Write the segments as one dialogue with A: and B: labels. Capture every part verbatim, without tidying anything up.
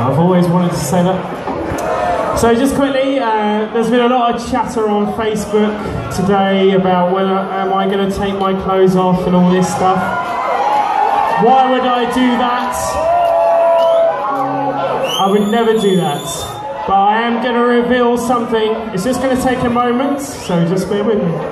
A: I've always wanted to say that. So just quickly, uh, there's been a lot of chatter on Facebook today about whether am I going to take my clothes off and all this stuff. Why would I do that? I would never do that. But I am going to reveal something. It's just going to take a moment, so just bear with me.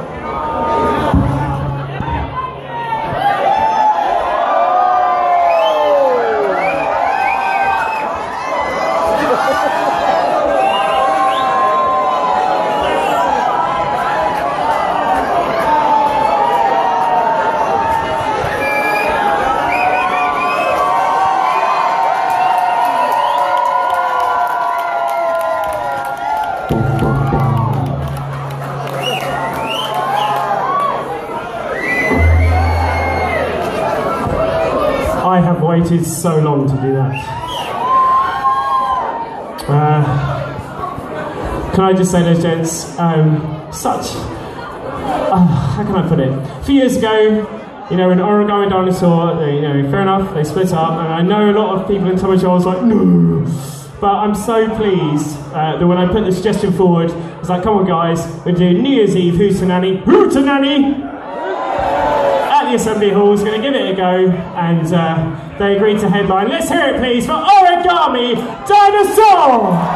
A: I have waited so long to do that. Uh, can I just say, those gents, um, such, uh, how can I put it? A few years ago, you know, when Origami and Dinosaur, they, you know, fair enough, they split up, and I know a lot of people in Thomas Show was like, no. But I'm so pleased uh, that when I put the suggestion forward, I was like, come on guys, we're doing New Year's Eve Hootenanny, Hootenanny! The Assembly Hall is going to give it a go, and uh, they agreed to headline. Let's hear it please for Origami Dinosaur!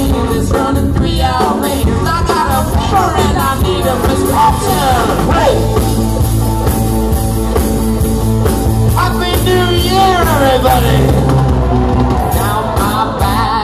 B: Hey!